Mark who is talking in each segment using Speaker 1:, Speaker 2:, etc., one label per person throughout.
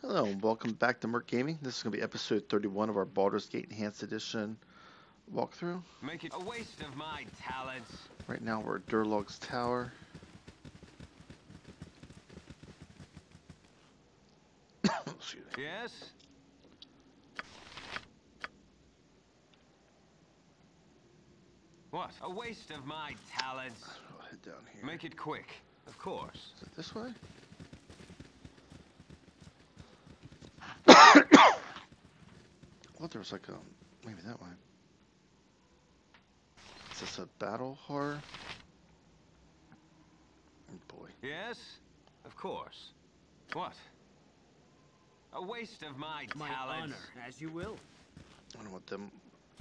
Speaker 1: Hello and welcome back to Merc Gaming. This is going to be episode 31 of our Baldur's Gate Enhanced Edition walkthrough.
Speaker 2: Make it a waste of my talents.
Speaker 1: Right now we're at Durlag's tower. Excuse me.
Speaker 2: Yes? What? A waste of my talents.
Speaker 1: I'll head down here.
Speaker 2: Make it quick, of course.
Speaker 1: Is it this way? Well, there was like a... maybe that way. Is this a battle horror? Oh boy.
Speaker 2: Yes? Of course. What? A waste of my talents.
Speaker 3: Honor, as you will.
Speaker 1: I don't know what them...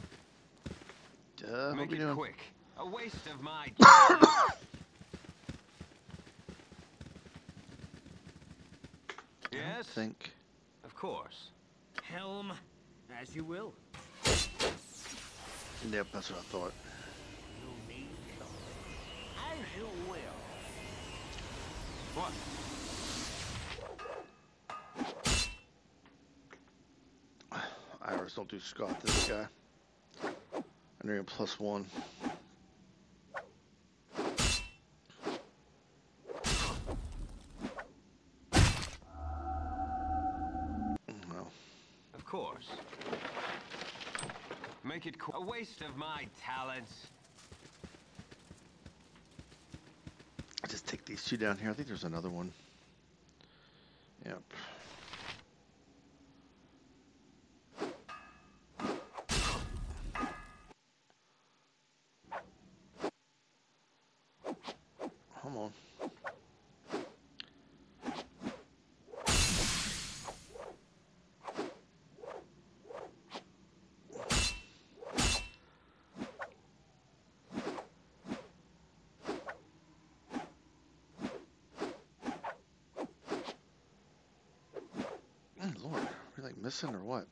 Speaker 1: what
Speaker 2: Make
Speaker 1: we
Speaker 2: it
Speaker 1: doing?
Speaker 2: quick. A waste of my talents.
Speaker 1: I
Speaker 2: Yes?
Speaker 1: think...
Speaker 2: Of course.
Speaker 3: Helm, as you will.
Speaker 1: Yep, that's what I thought.
Speaker 3: You need as you will.
Speaker 2: What?
Speaker 1: Iris, don't do Scott, this guy. I know you're +1. No.
Speaker 2: Of course. Make it a waste of my talents.
Speaker 1: Just take these two down here. I think there's another one. Yep. Come on. Lord, are we like missing or what?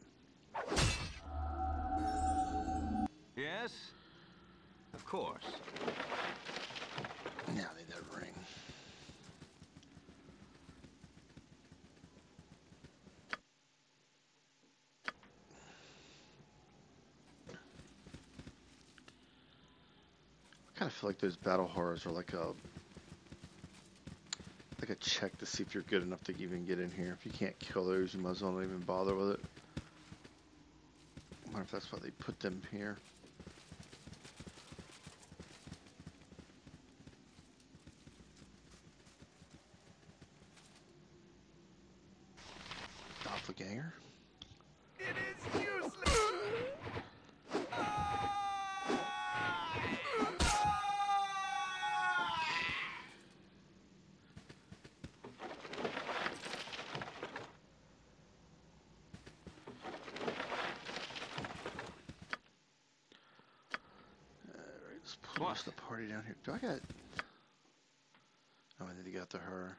Speaker 2: Yes? Of course.
Speaker 1: Yeah, they did ring. I kind of feel like those battle horrors are like a check to see if you're good enough to even get in here. If you can't kill those, you might as well not even bother with it. I wonder if that's why they put them here. Doppelganger.
Speaker 3: It is useless.
Speaker 1: Alright, let's pull
Speaker 2: What?
Speaker 1: most of the party down here. Do I got... oh, I need to get to her.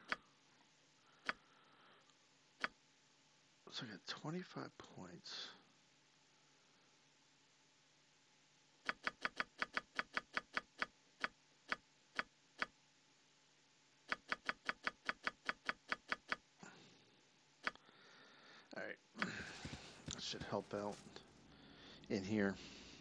Speaker 1: So I got 25 points. Alright. That should help out in here.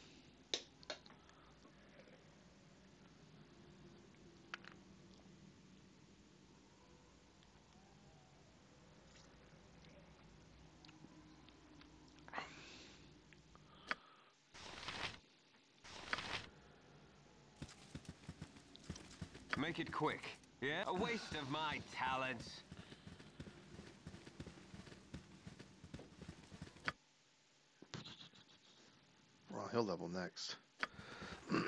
Speaker 2: Make it quick. Yeah? A waste of my talents.
Speaker 1: Well, he'll level next. Oh,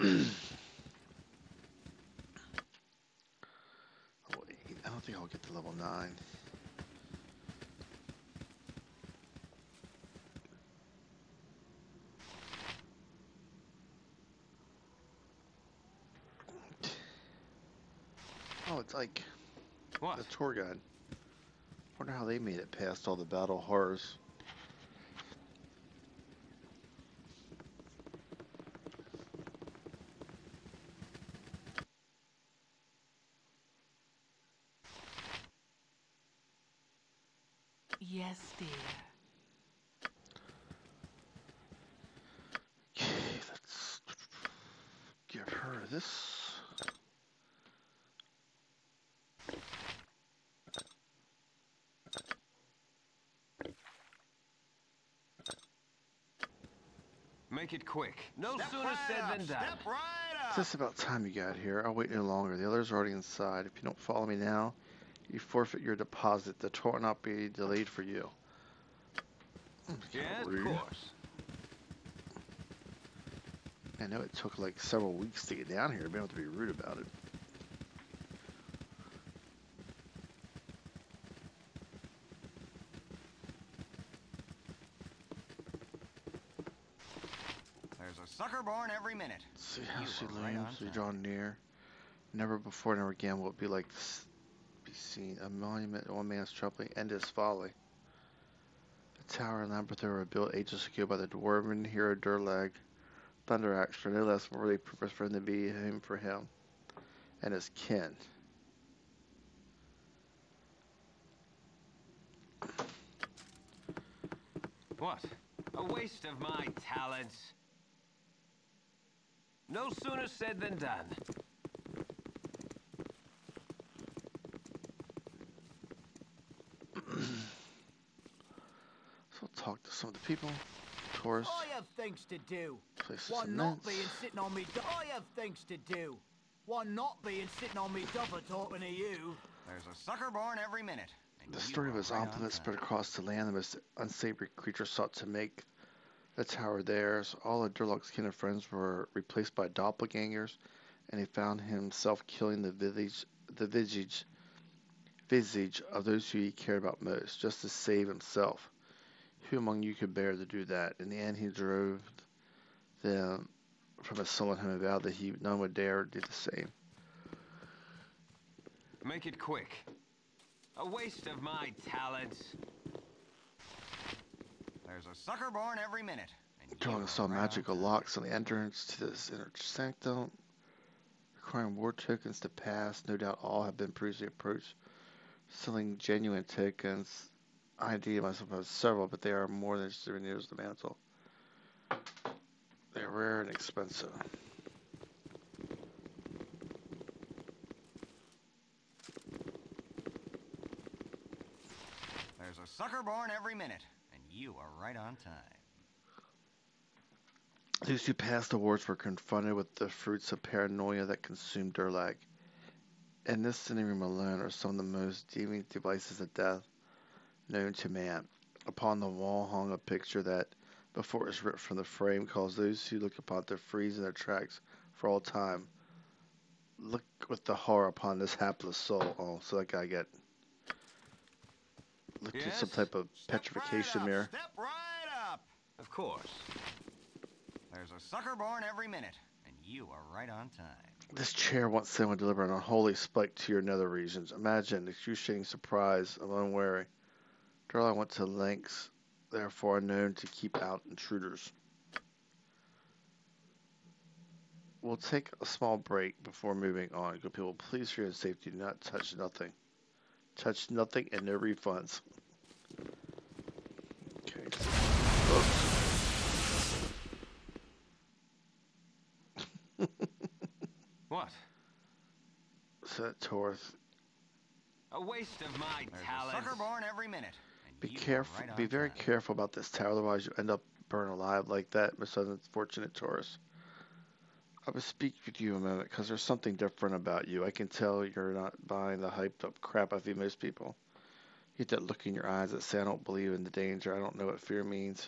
Speaker 1: wait, I don't think I'll get to level 9. Oh, it's like
Speaker 2: What?
Speaker 1: the tour guide. Wonder how they made it past all the battle horrors.
Speaker 4: Yes, dear.
Speaker 1: Okay, let's give her this.
Speaker 2: Make it quick. No sooner said than done.
Speaker 3: Step right
Speaker 1: It's
Speaker 3: up.
Speaker 1: just about time you got here. I'll wait no longer. The others are already inside. If you don't follow me now, you forfeit your deposit. The tour will not be delayed for you.
Speaker 2: Yes, of
Speaker 1: Rude.
Speaker 2: course.
Speaker 1: I know it took like several weeks to get down here. I've been able to be rude about it.
Speaker 5: There's a sucker born every minute.
Speaker 1: See how
Speaker 5: You
Speaker 1: she
Speaker 5: were right
Speaker 1: looms.
Speaker 5: on
Speaker 1: You
Speaker 5: time.
Speaker 1: draw near. Never before, never again will it be like this. Be seen. A monument to one man's troubling and his folly. The tower and labyrinth were built ages ago by the dwarven hero Durlag. Thunder axe for no less worthy purpose for him to be him for him and his kin.
Speaker 2: What? A waste of my talents. No sooner said than done.
Speaker 1: So we'll talk to some of the people. Tourists.
Speaker 3: I have things to do.
Speaker 1: Places
Speaker 3: One
Speaker 1: some
Speaker 3: not
Speaker 1: mints.
Speaker 3: being sitting on me. I have things to do. One not being sitting on me duffer talking to you.
Speaker 5: There's a sucker born every minute. And
Speaker 1: The
Speaker 5: you
Speaker 1: story of
Speaker 5: were
Speaker 1: his
Speaker 5: right on
Speaker 1: opulence
Speaker 5: time.
Speaker 1: spread across the land. The most unsavory creature sought to make the tower theirs. All of Durlag's kin and friends were replaced by doppelgangers, and he found himself killing the visage of those who he cared about most, just to save himself. Who among you could bear to do that? In the end, he drove them from his sullen home and vowed that none would dare do the same.
Speaker 2: Make it quick. A waste of my talents.
Speaker 5: There's a sucker born every minute. And you
Speaker 1: Durlag
Speaker 5: were
Speaker 1: saw
Speaker 5: right on
Speaker 1: magical
Speaker 5: time.
Speaker 1: locks on the entrance to this inner sanctum, requiring war tokens to pass. No doubt all have been previously approached, selling genuine tokens. I indeed myself have several, but they are more than souvenirs of the mantle. They're rare and expensive.
Speaker 5: There's a sucker born every minute. And you are right on time.
Speaker 1: Those who passed the wars were confronted with the fruits of paranoia that consumed Durlag. In this sitting room alone are some of the most deeming devices of death known to man. Upon the wall hung a picture that, before it was ripped from the frame, caused those who look upon it to freeze in their tracks for all time. Look with the horror upon this hapless soul. Oh, so that guy got looked at some
Speaker 2: Yes?
Speaker 1: type of
Speaker 5: Step
Speaker 1: petrification
Speaker 5: right up.
Speaker 1: mirror.
Speaker 5: Step right up.
Speaker 2: Of course.
Speaker 5: There's a sucker born every minute. And you are right on time.
Speaker 1: This chair once said would deliver an unholy spike to your nether regions. Imagine the excruciating surprise of unwary. Durlag went to lengths, therefore unknown, to keep out intruders. We'll take a small break before moving on. Good people, please for your safety, do not touch nothing. Touch nothing and no refunds. Okay.
Speaker 2: What?
Speaker 1: Set Torth.
Speaker 2: A waste of my
Speaker 5: There's a
Speaker 2: talents.
Speaker 5: sucker born every minute. And
Speaker 1: Be
Speaker 5: you were
Speaker 1: careful.
Speaker 5: right on
Speaker 1: Be very
Speaker 5: time.
Speaker 1: careful about this tower, otherwise you end up burned alive like that, most unfortunate Taurus. I will speak with you a moment because there's something different about you. I can tell you're not buying the hyped up crap I feed most people. You get that look in your eyes that say I don't believe in the danger. I don't know what fear means.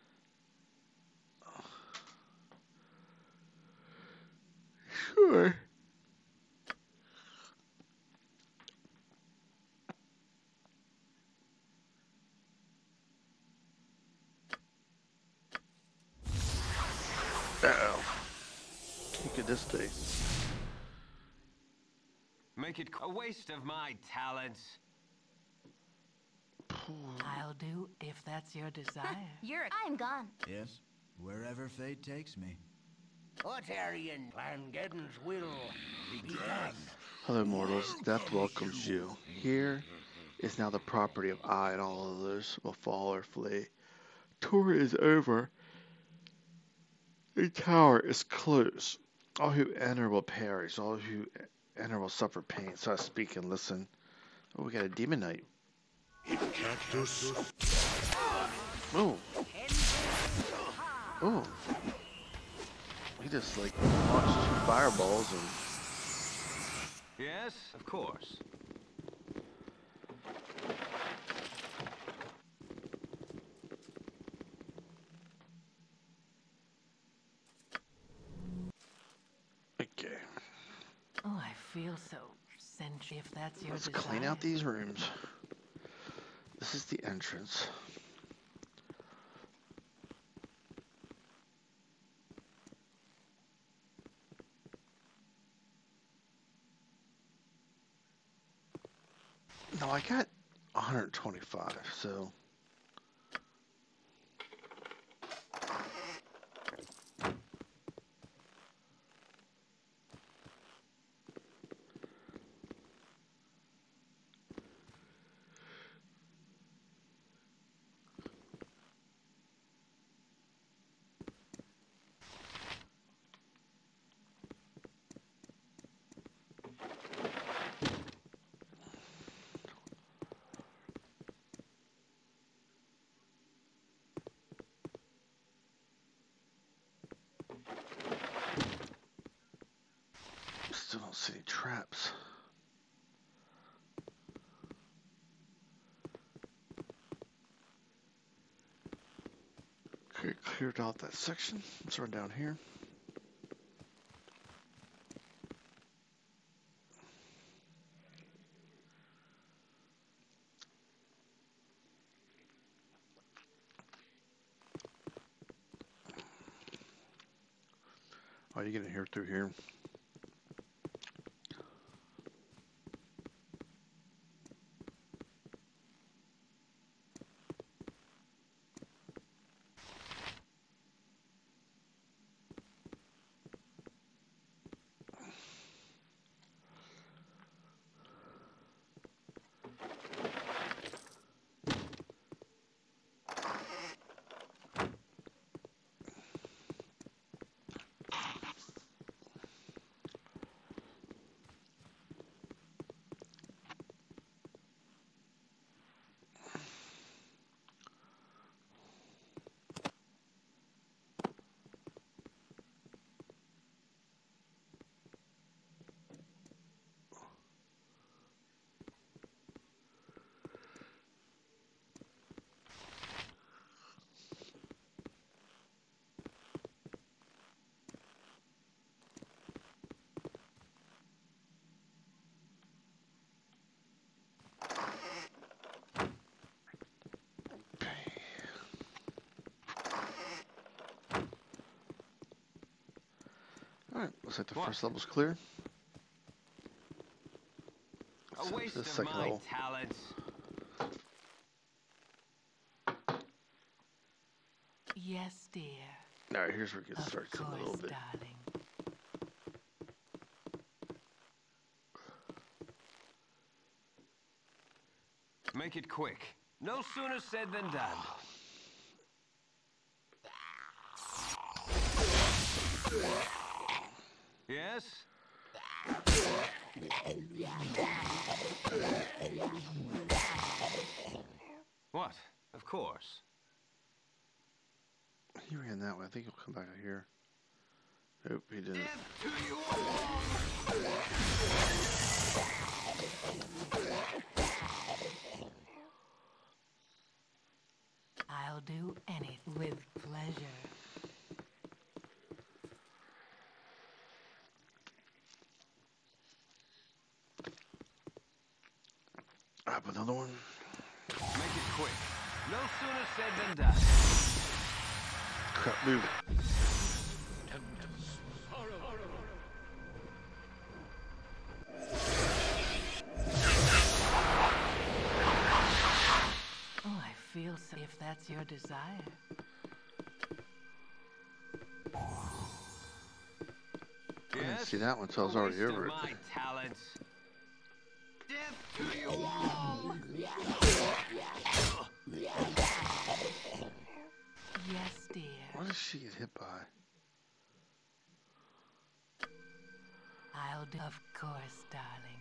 Speaker 1: Sure. Uh-oh. Look at this thing.
Speaker 2: Make it a waste of my talents.
Speaker 4: I'll do if that's your desire.
Speaker 6: I'm gone.
Speaker 7: Yes, wherever fate takes me.
Speaker 3: Artarian Plangeddon's will be done.
Speaker 1: Hello, mortals. Death welcomes you. Here, is now the property of I, and all others will fall or flee. Tour is over. The tower is closed. All who enter will perish. All who enter will suffer pain. So I speak and listen. Oh, we got a demon knight.
Speaker 6: Cactus.
Speaker 1: Oh. Oh. He just like launched 2 fireballs and
Speaker 2: Yes, of course.
Speaker 1: okay.
Speaker 4: Oh, I feel so sentient. If that's your
Speaker 1: Let's
Speaker 4: desire.
Speaker 1: clean out these rooms. This is the entrance. No, I got 125, so still don't see any traps. Okay, cleared out that section. Let's run down here. Oh, you getting here through here? Alright, looks like the
Speaker 2: What?
Speaker 1: first level's clear.
Speaker 2: A
Speaker 1: So
Speaker 2: waste
Speaker 1: the
Speaker 2: of
Speaker 1: second
Speaker 2: my
Speaker 1: level.
Speaker 2: talents.
Speaker 4: Yes, dear.
Speaker 1: Alright, here's where it gets
Speaker 4: Of
Speaker 1: starts a
Speaker 4: course,
Speaker 1: little bit.
Speaker 4: darling.
Speaker 2: Make it quick. No sooner said than done. Yes? What? Of course.
Speaker 1: He ran that way. I think he'll come back out here. Nope, he didn't.
Speaker 2: To you all!
Speaker 4: I'll do anything with pleasure.
Speaker 1: Up another one.
Speaker 2: Make it quick. No sooner said than done.
Speaker 1: Crap, move.
Speaker 4: Oh, I feel so. If that's your desire.
Speaker 1: I didn't
Speaker 2: Yes?
Speaker 1: see that one until I was
Speaker 2: A
Speaker 1: already
Speaker 2: waste of
Speaker 1: over it.
Speaker 2: my talents. Death
Speaker 4: Yes, dear.
Speaker 1: What does she get hit by?
Speaker 4: I'll do. Of course, darling.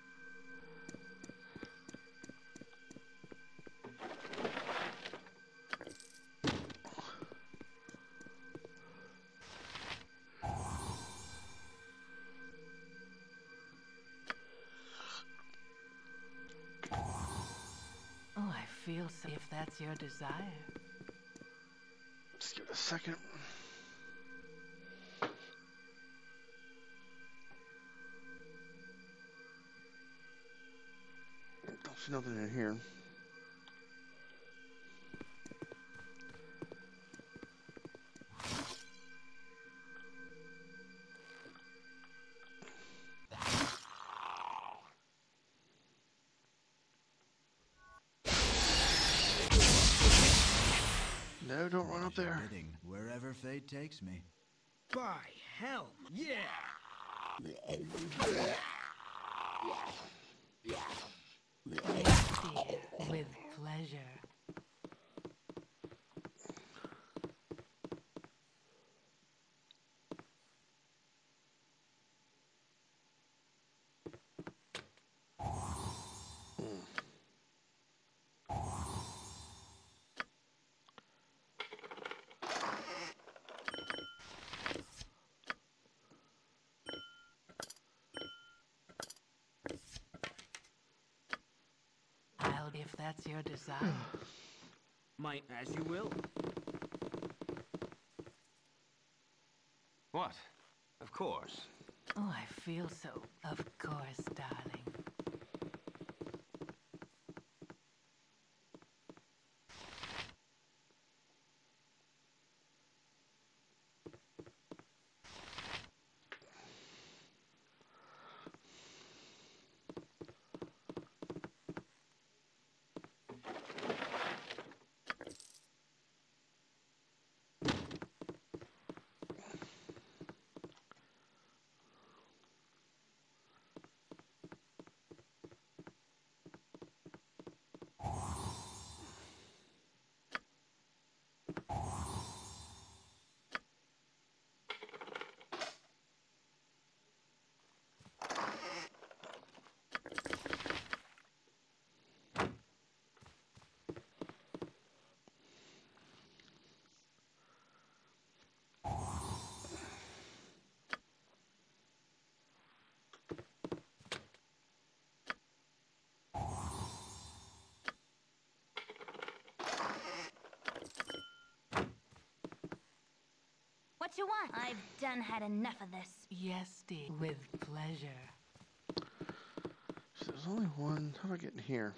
Speaker 4: Oh, I feel so. If that's your desire.
Speaker 1: Just give it a second. Don't see nothing in here. No, don't run up there.
Speaker 7: Bidding wherever fate takes me.
Speaker 3: By hell, yeah!
Speaker 4: Yes, dear. With pleasure. If that's your desire.
Speaker 3: Might as you will.
Speaker 2: What? Of course.
Speaker 4: Oh, I feel so. Of course, darling.
Speaker 8: What you want? I've done had enough of this.
Speaker 4: Yes, dear. With pleasure.
Speaker 1: So there's only one. How do I get in here?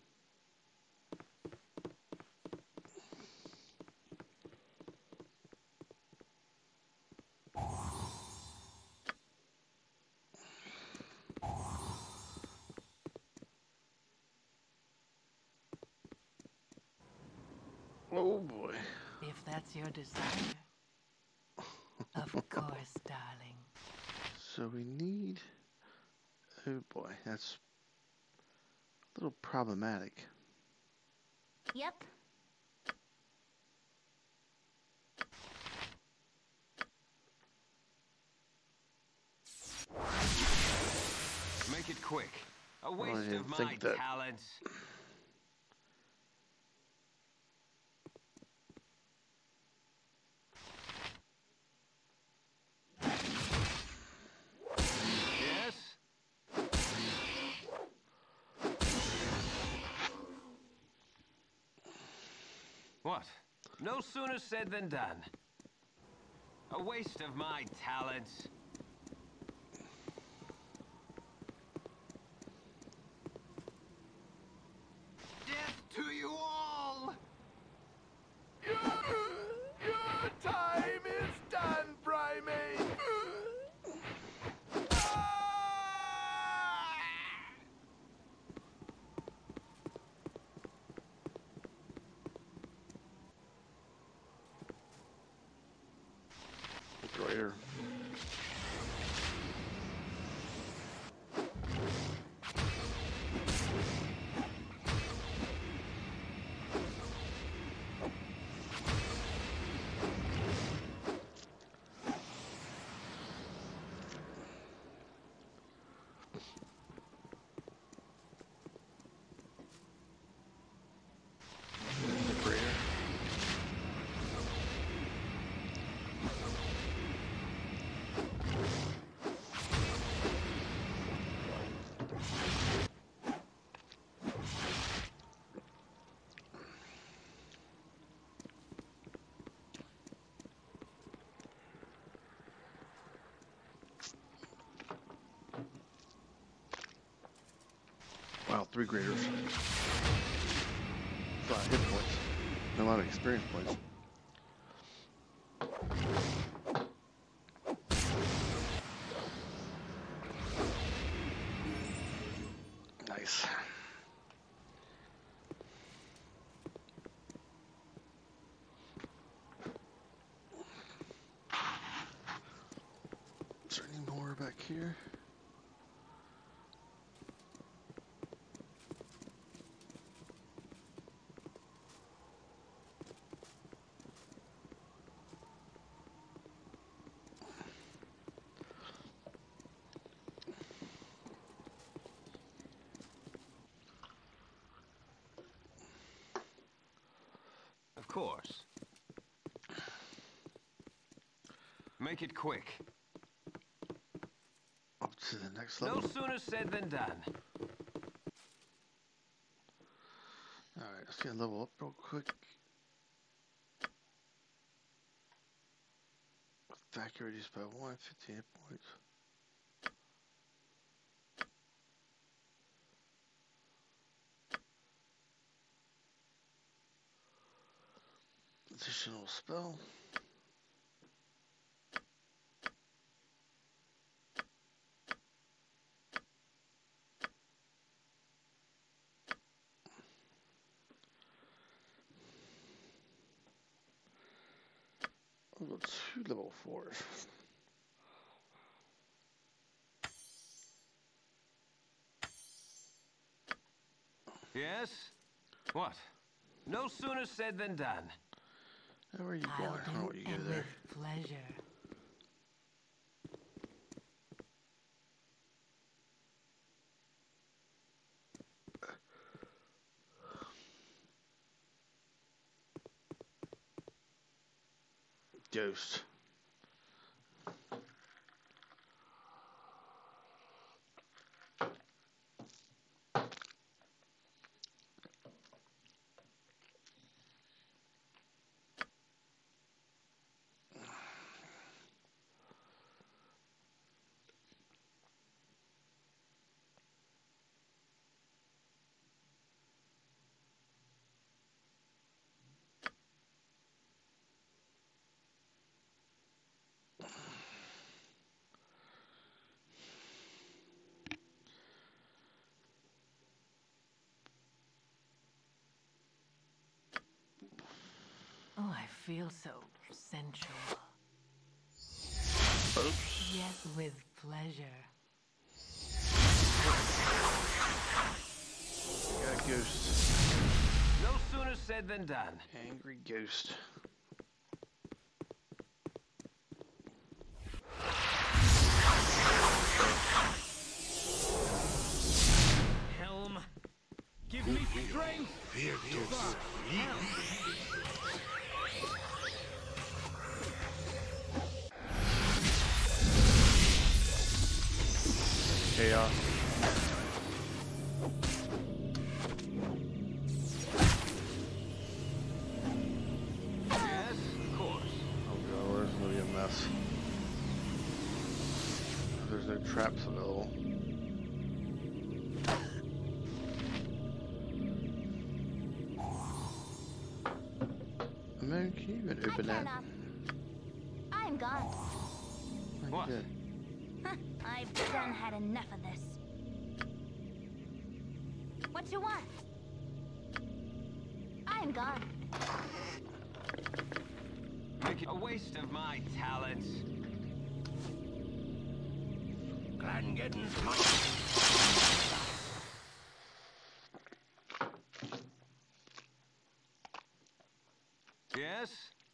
Speaker 1: Oh boy.
Speaker 4: If that's your desire. Of course, darling.
Speaker 1: So we need... Oh boy, that's a little problematic.
Speaker 8: Yep.
Speaker 2: Make it quick. A
Speaker 1: Well, I
Speaker 2: waste
Speaker 1: didn't
Speaker 2: of my
Speaker 1: think that.
Speaker 2: talents. Yes? What? No sooner said than done. A waste of my talents. Death to you all!
Speaker 3: Your time is done, Primate!
Speaker 1: Greater. 3 graders. That's a lot of hit points. And a lot of experience points. Nice. Is there any more back here?
Speaker 2: Of course. Make it quick.
Speaker 1: Up to the next level.
Speaker 2: No sooner said than done.
Speaker 1: Alright, let's get a level up real quick. Attack reduced by 150 hit points. Additional spell. Level 2, level 4.
Speaker 2: Yes? What? No sooner said than done.
Speaker 1: Where are you going? I don't know what you do there.
Speaker 4: With pleasure.
Speaker 1: Ghost.
Speaker 4: Oh, I feel so sensual.
Speaker 1: Oops.
Speaker 4: Yes, with pleasure.
Speaker 1: Got a ghost.
Speaker 2: No sooner said than done.
Speaker 1: Angry ghost.
Speaker 3: Helm, give me strength.
Speaker 1: Chaos.
Speaker 2: Yes, of course.
Speaker 1: Oh god, where's gonna be a mess? There's no traps available. Man, can you even
Speaker 8: I
Speaker 1: open that?
Speaker 8: cannot. I'm gone.
Speaker 1: Like
Speaker 2: What?
Speaker 1: that.
Speaker 8: I've done had enough of this. What you want? I'm gone.
Speaker 2: Make it a waste of my talents.
Speaker 3: Glad and getting smart.
Speaker 2: Yes?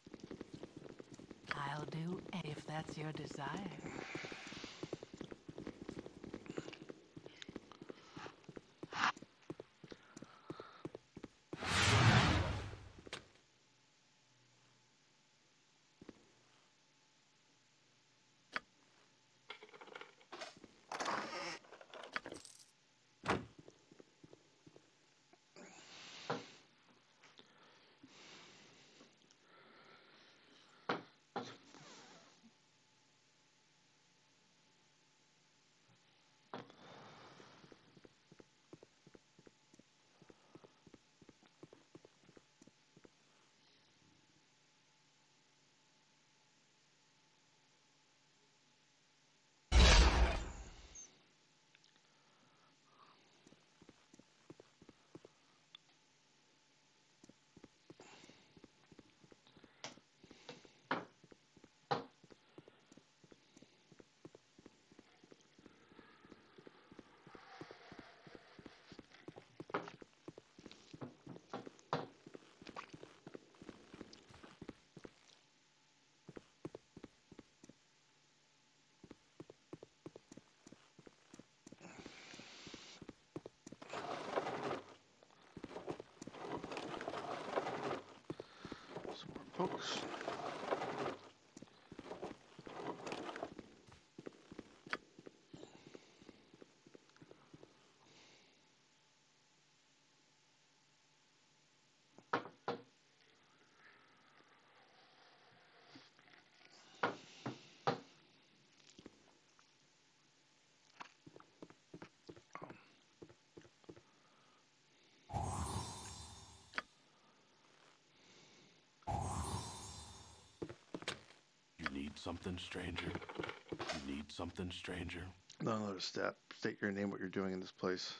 Speaker 4: I'll do if that's your desire.
Speaker 1: folks.
Speaker 6: You need something, stranger? You need something, stranger?
Speaker 1: Another step. State your name, what you're doing in this place.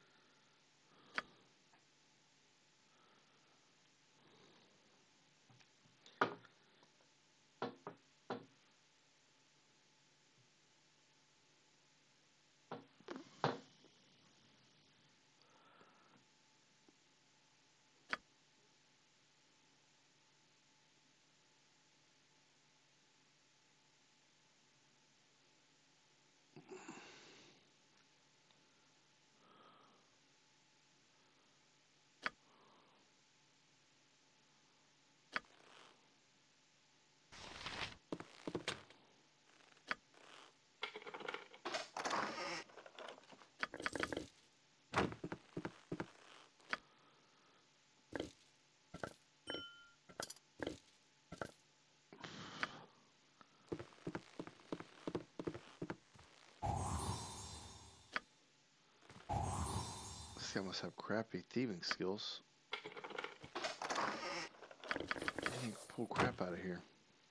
Speaker 1: This guy must have crappy thieving skills. He can pull crap out of here.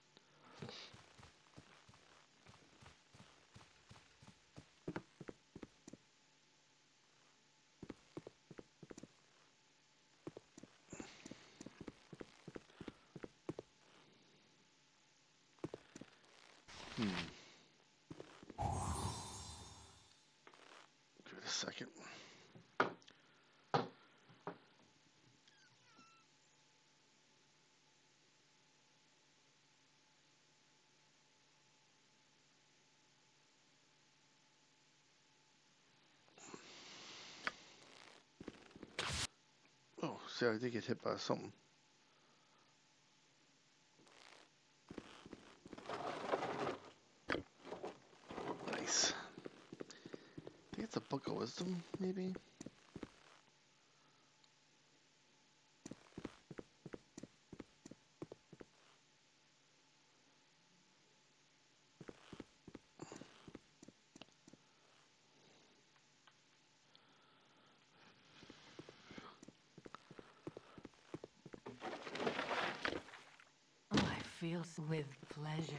Speaker 1: Give it a second. Oh, see, I did get hit by something. Nice. I think it's a book of wisdom, maybe?
Speaker 4: Oh, I feel with pleasure.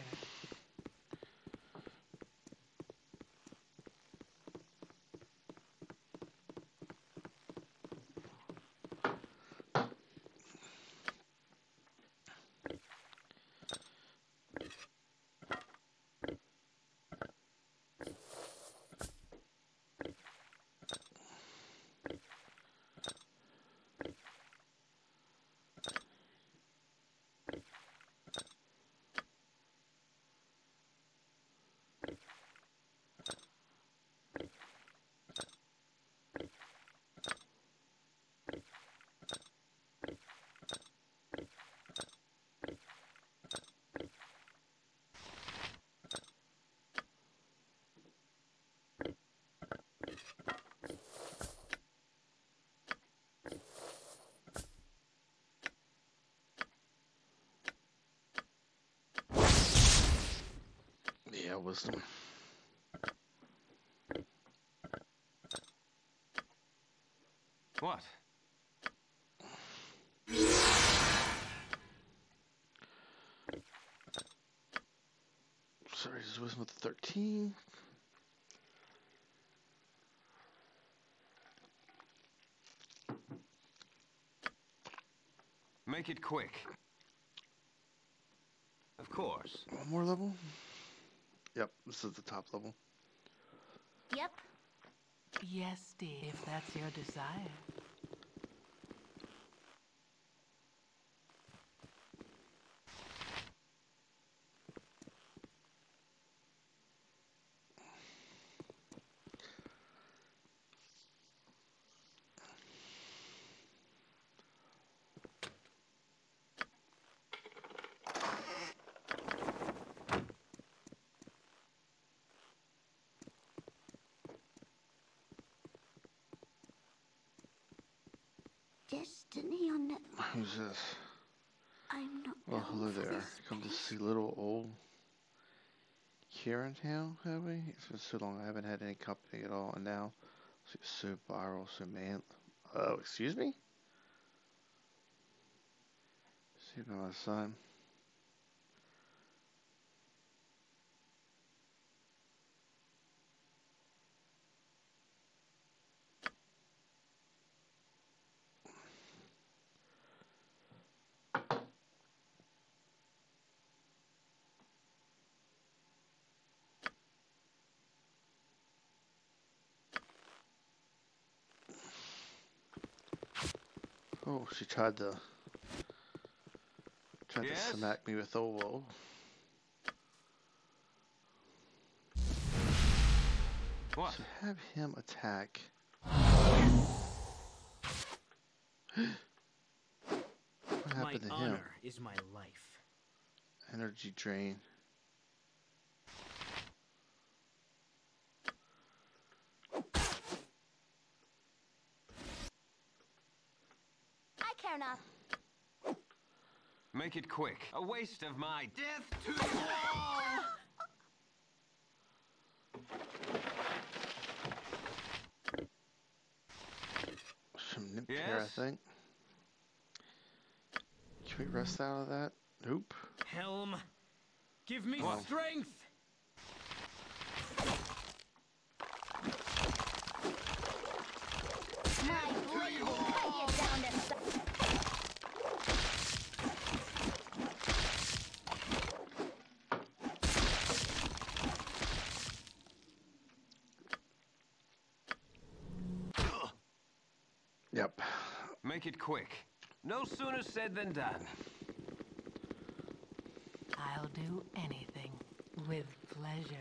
Speaker 4: Yeah, wisdom.
Speaker 2: What?
Speaker 1: Sorry, this is wisdom with 13.
Speaker 2: Make it quick. Of course.
Speaker 1: One more level? Yep, this is the top level.
Speaker 8: Yep.
Speaker 4: Yes, dear, if that's your desire.
Speaker 8: Didn't he on net?
Speaker 1: Who's this?
Speaker 8: I'm not.
Speaker 1: Well, hello
Speaker 8: known for
Speaker 1: there.
Speaker 8: this
Speaker 1: Come to
Speaker 8: place.
Speaker 1: see little old here in town, have we? It's been so long. I haven't had any company at all, and now it's so viral, so man. Oh, excuse me? See my son. Oh, she tried to
Speaker 2: Yes?
Speaker 1: smack me with Owo.
Speaker 2: What?
Speaker 1: So have him attack. What
Speaker 3: My
Speaker 1: happened to him?
Speaker 3: honor is my life.
Speaker 1: Energy drain.
Speaker 8: I care not.
Speaker 2: Make it quick. A waste of my death to you all!
Speaker 1: Some nip here, I
Speaker 2: Yes?
Speaker 1: think. Can we rest out of that? Nope.
Speaker 3: Helm, give me
Speaker 1: Wow.
Speaker 3: strength.
Speaker 8: My blade will cut you down to size.
Speaker 1: Yep.
Speaker 2: Make it quick. No sooner said than done.
Speaker 4: I'll do anything with pleasure.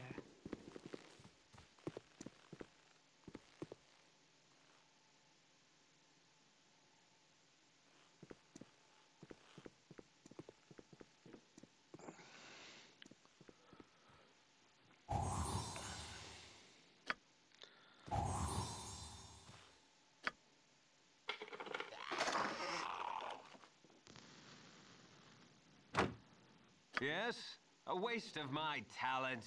Speaker 2: Yes? A waste of my talents.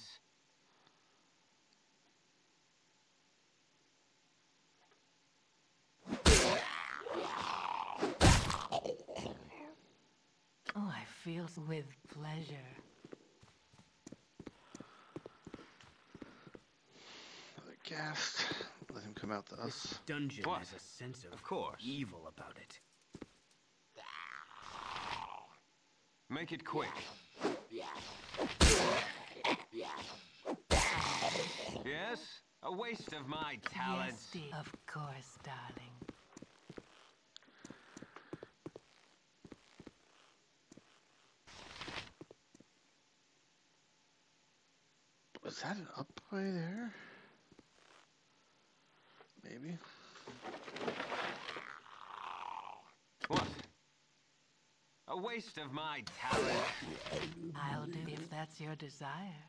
Speaker 4: Oh, I feel with pleasure.
Speaker 1: Another ghast. Let him come out to
Speaker 3: This
Speaker 1: us.
Speaker 3: dungeon
Speaker 2: What?
Speaker 3: has a sense of
Speaker 2: course.
Speaker 3: evil about it.
Speaker 2: Make it quick. Yes? A waste of my talents.
Speaker 4: Yes, dear. Of course, darling.
Speaker 1: Was that an up way there? Maybe.
Speaker 2: What? A waste of my talent.
Speaker 4: I'll do if that's your desire.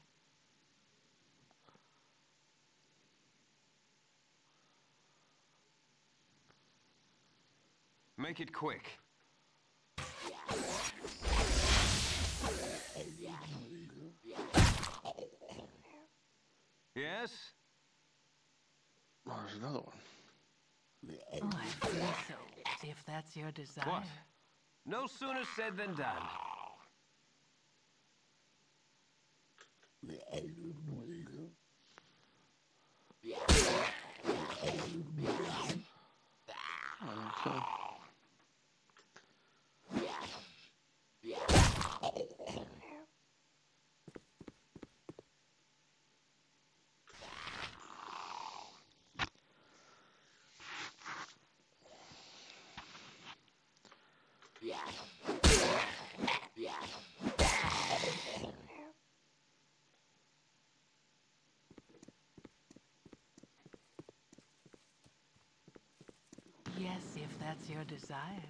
Speaker 2: Make it quick. Yes?
Speaker 1: Oh, there's another one.
Speaker 4: Oh, I feel so. If that's your desire.
Speaker 2: What? No sooner said than done.
Speaker 1: Okay.
Speaker 4: Yes, if that's your desire.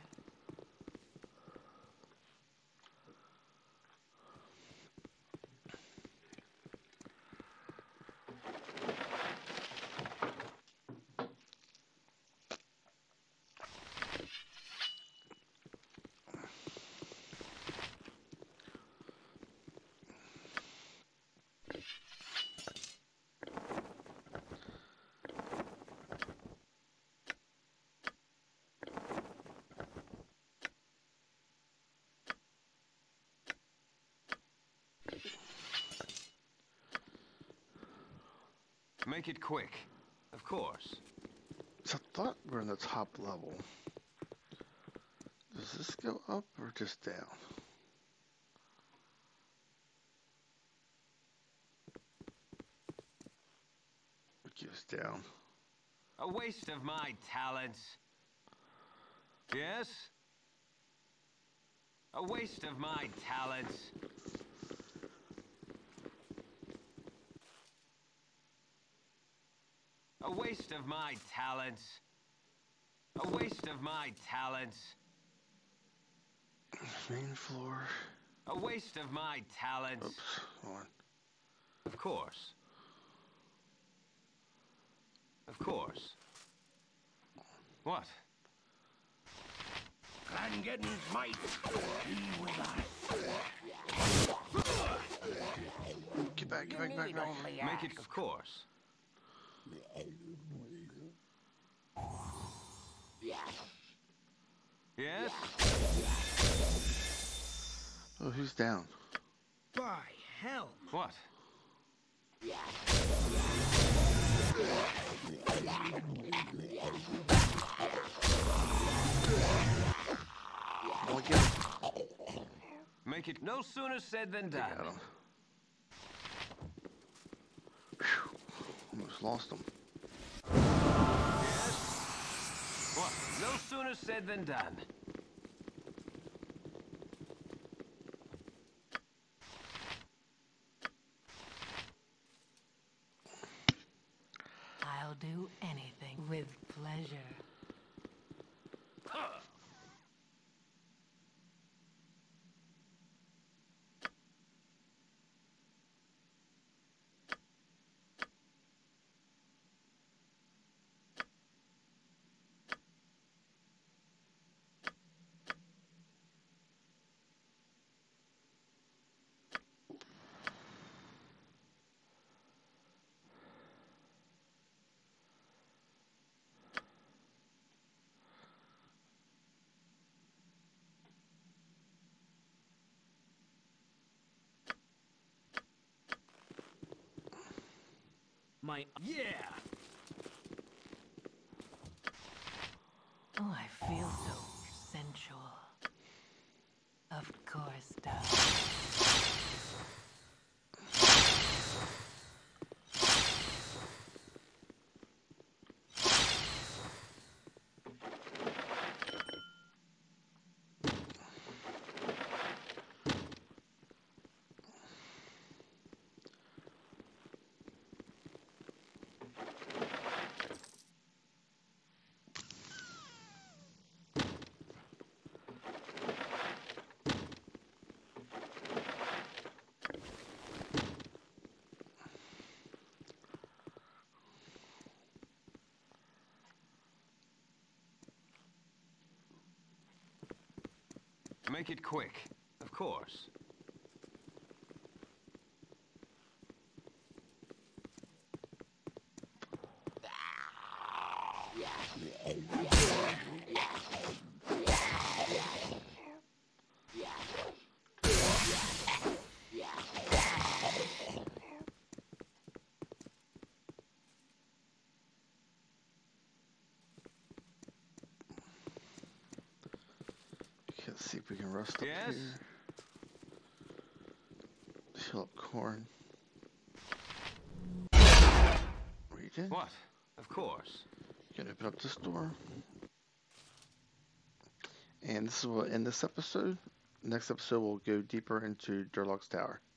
Speaker 2: Make it quick. Of course.
Speaker 1: So I thought we're in the top level. Does this go up or just down? It goes down.
Speaker 2: A waste of my talents. Yes? A waste of my talents. A waste of my talents. A waste of my talents.
Speaker 1: Main floor.
Speaker 2: A waste of my talents.
Speaker 1: Oops, hold on.
Speaker 2: Of course. Of course. What?
Speaker 6: Clangeddon's might be with us.
Speaker 1: Get back, get back, back, back.
Speaker 2: Make it, of course. Yes?
Speaker 1: Oh, who's down?
Speaker 3: By hell.
Speaker 2: What?
Speaker 1: I'll get him.
Speaker 2: Make it no sooner said than
Speaker 1: Got
Speaker 2: done.
Speaker 1: him. Whew. Almost lost him.
Speaker 2: Yes? What? No sooner said than done.
Speaker 4: I'll do anything with pleasure.
Speaker 3: Yeah!
Speaker 4: Oh, I feel so sensual. Of course, darling.
Speaker 2: Make it quick. Of course.
Speaker 1: Let's see if we can rust up
Speaker 2: Yes?
Speaker 1: here. Fill up corn. Read it.
Speaker 2: What? Of course.
Speaker 1: You can open up this door. And this will end this episode. Next episode, we'll go deeper into Durlag's tower.